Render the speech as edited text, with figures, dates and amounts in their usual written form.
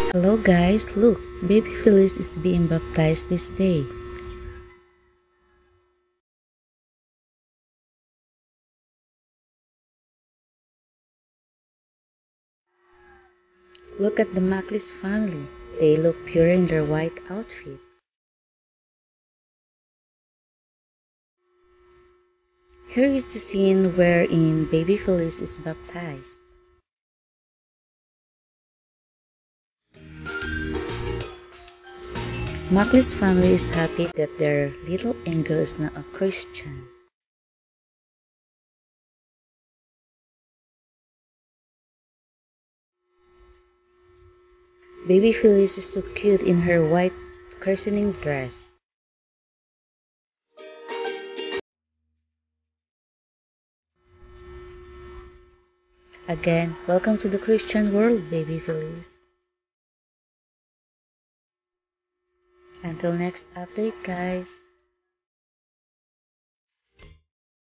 Hello guys, look, baby Felize is being baptized this day. Look at the Maclis family. They look pure in their white outfit. Here is the scene wherein baby Felize is baptized. Maclis family is happy that their little angel is now a Christian. Baby Felize is so cute in her white christening dress. Again, welcome to the Christian world, baby Felize. Until next update, guys.